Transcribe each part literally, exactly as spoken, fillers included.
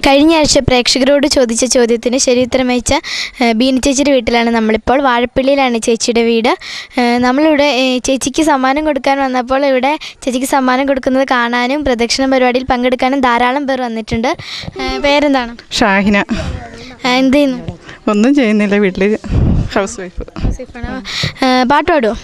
കഴിഞ്ഞ ആഴ്ച പ്രേക്ഷകരോട് ചോദിച്ച ചോദ്യത്തിന് ശരിയുത്തരം അയച്ച ബീന ചേച്ചിയുടെ വീട്ടിലാണ് നമ്മളിപ്പോൾ. വാഴപ്പള്ളിയിലാണ് ചേച്ചിയുടെ വീട്. നമ്മളിവിടെ ചേച്ചിക്ക് സമ്മാനം കൊടുക്കാൻ വന്നപ്പോൾ ഇവിടെ ചേച്ചിക്ക് സമ്മാനം കൊടുക്കുന്നത് കാണാനും പ്രദക്ഷിണ പരിപാടിയിൽ പങ്കെടുക്കാനും ധാരാളം പേർ വന്നിട്ടുണ്ട്. പേരെന്താണ്? ഷാഹിന. എന്ത് ചെയ്യുന്നു? ഒന്നും ചെയ്യുന്നില്ല, വീട്ടിൽ ഹൗസ് വൈഫ്. പാട്ട് പാടുമോ?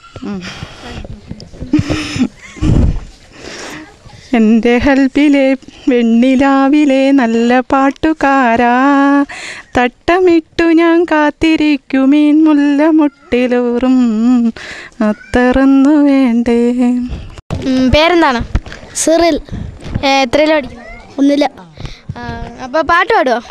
എൻ്റെ ഹൽബിലെ വെണ്ണിലാവിലെ നല്ല പാട്ടുകാരാ, തട്ടമിട്ടു ഞാൻ കാത്തിരിക്കുമീൻ മുല്ല മുട്ടിലൂറും അത്തറന്നു വേണ്ടേ. പേരെന്താണ്? സിറിൽ. എത്രയിലോ പഠിക്കുന്നു? ഒന്നില്ല. അപ്പോൾ പാട്ട് പാടുമോ?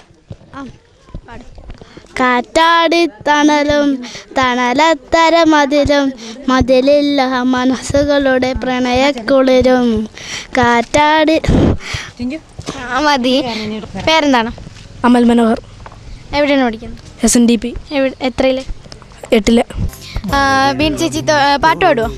കാറ്റാടി തണലും തണലത്തര മതിലും മതിലില്ല മനസ്സുകളുടെ പ്രണയക്കുളിരും കാറ്റാടി മതി. പേരെന്താണ്? അമൽ മനോഹർ. എവിടെയാണ് പഠിക്കുന്നത്? S N D P. എവിടെ? എത്രയില്? എട്ടില്. ബീന ചേച്ചി പാട്ട് പാടുമോ?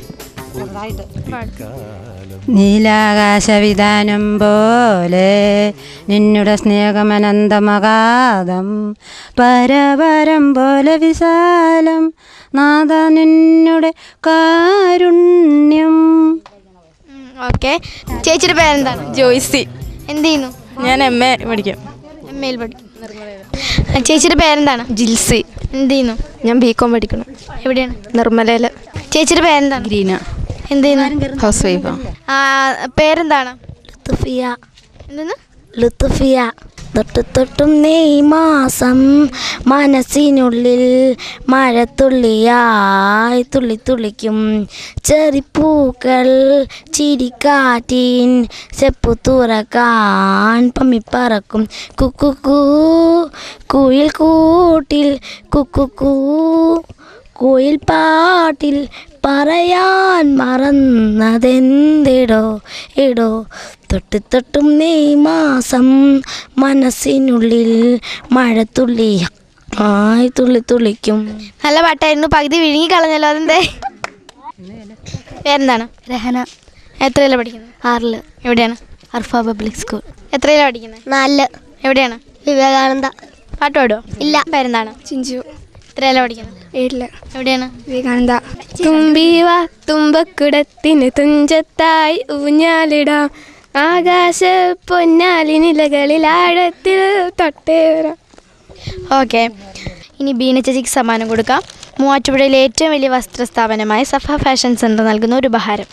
നീലാകാശവിധാനം പോലെ നിന്നുടെ സ്നേഹമനന്തമകാതം, പരപരം പോലെ വിശാലം നാദ നിന്നുടെ കാരുണ്യം. ഓക്കെ. ചേച്ചിയുടെ പേരെന്താണ്? ജോയ്സി. എന്ത് ചെയ്യുന്നു? ഞാൻ എം എ പഠിക്കും. എം എയിൽ പഠിക്കും. ചേച്ചിയുടെ പേരെന്താണ്? ജിൽസി. എന്ത് ചെയ്യുന്നു? ഞാൻ ബി കോം പഠിക്കണം. എവിടെയാണ്? നിർമ്മലയിൽ. ചേച്ചിയുടെ പേരെന്താണ്? ഗ്രീന. എന്ത് ചെയ്യുന്നു? Housewife. പേരെന്താണ്? ലുത്തുഫിയ. എന്തെന്ന്? ലുത്തുഫിയ. തൊട്ടു തൊട്ടും നെയ് മാസം മനസ്സിനുള്ളിൽ മഴത്തുള്ളിയായി തുള്ളി തുള്ളിക്കും ചെറിപ്പൂക്കൾ ചിരിക്കാറ്റിൻ ചെപ്പു തുറക്കാൻ പമ്മിപ്പറക്കും കുക്കു കുയിൽ കൂട്ടിൽ കുക്കു കുയിൽ പാട്ടിൽ പറയാൻ മറന്നതെന്തിടോ ഇടോ തൊട്ട് തൊട്ടും നെയ് മാസം മനസ്സിനുള്ളിൽ മഴത്തുള്ളി ആയി തുള്ളി തുള്ളിക്കും. നല്ല പാട്ടായിരുന്നു. പകുതി വിഴുങ്ങി കളഞ്ഞല്ലോ. അതെന്തേ? പേരെന്താണ്? രഹന. എത്രയിലാണ് പഠിക്കുന്നത്? ആറില്. എവിടെയാണ്? Arfa public school. എത്രയിലാണ് പഠിക്കുന്നത്? നാലില്. എവിടെയാണ്? വിവേകാനന്ദ. പാട്ട് പാടുമോ? ഇല്ല. പേരെന്താണ്? ചിഞ്ചു. എത്രയിലാണ് പഠിക്കുന്നത്? ഏഴില്. എവിടെയാണ്? വിവേകാനന്ദ. തുമ്പീവ തുമ്പക്കുടത്തിന് തുഞ്ചത്തായി ഊഞ്ഞാലിടാം, ആകാശ പൊന്നാലി നിലകളിൽ ആഴത്തിൽ തൊട്ടേറാം. ഓക്കെ. ഇനി ബീന ചേച്ചിക്ക് സമ്മാനം കൊടുക്കാം. മൂവാറ്റുപുഴയിലെ ഏറ്റവും വലിയ വസ്ത്രസ്ഥാപനമായ സഫ ഫാഷൻ സെൻറ്റർ നൽകുന്ന ഒരു ഉപഹാരം.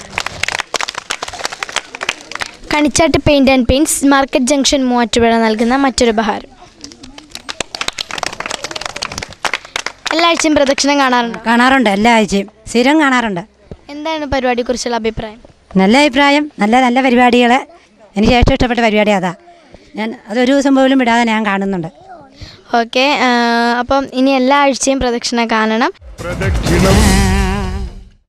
Kanichattu paint and paints, market junction, Muvattupuzha നൽകുന്ന മറ്റൊരു ഉപഹാരം. എല്ലാ ആഴ്ചയും പ്രദക്ഷിണം കാണാറുണ്ട്? കാണാറുണ്ട്, എല്ലാ ആഴ്ചയും സ്ഥിരം കാണാറുണ്ട്. എന്താണ് പരിപാടിയെക്കുറിച്ചുള്ള അഭിപ്രായം? നല്ല അഭിപ്രായം. നല്ല നല്ല പരിപാടികൾ. എനിക്ക് ഏറ്റവും ഇഷ്ടപ്പെട്ട പരിപാടി അതാ. ഞാൻ അതൊരു ദിവസം പോലും വിടാതെ ഞാൻ കാണുന്നുണ്ട്. ഓക്കെ. അപ്പം ഇനി എല്ലാ ആഴ്ചയും പ്രദക്ഷിണം കാണണം. പ്രദക്ഷിണം